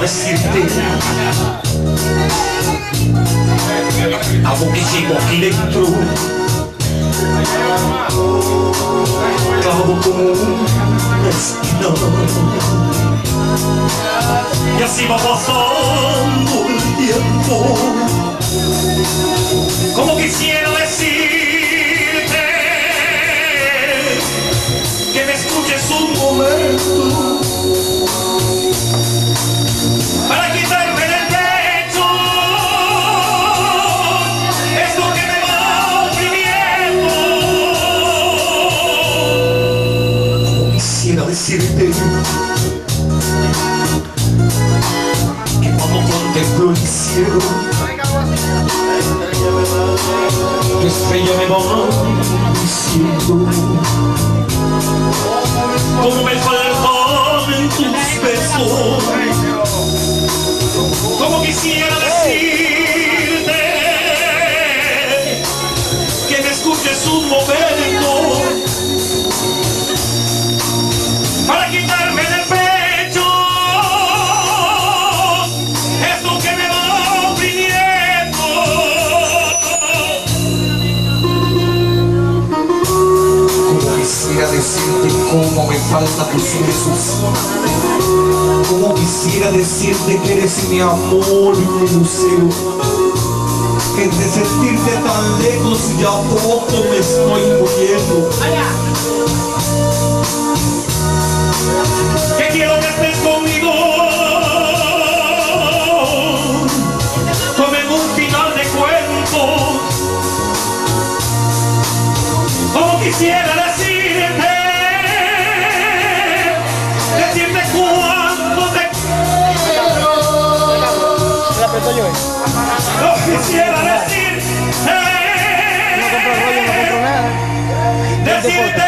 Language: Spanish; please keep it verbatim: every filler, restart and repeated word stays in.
decirte algo que llevo aquí dentro, clavado como una espina. Y así va pasando el tiempo, como quisiera decirte que me escuches un momento para quitarme del pecho esto que me va oprimiendo. Como quisiera decirte que cuando contemplo el cielo, tu estrella me va diciendo cómo me faltan tus besos. Como quisiera decirte que me escuches un momento para quitarme del pecho esto que me va oprimiendo. Como quisiera decirte cómo me faltan tus besos. Como quisiera decirte que eres mi amor y mi museo, que de sentirte tan lejos ya poco me estoy muriendo. Que quiero que estés conmigo como en un final de cuento. Como quisiera decirte, decirte cuánto te no quisiera decirte, no compro rollo, no compro nada. decirte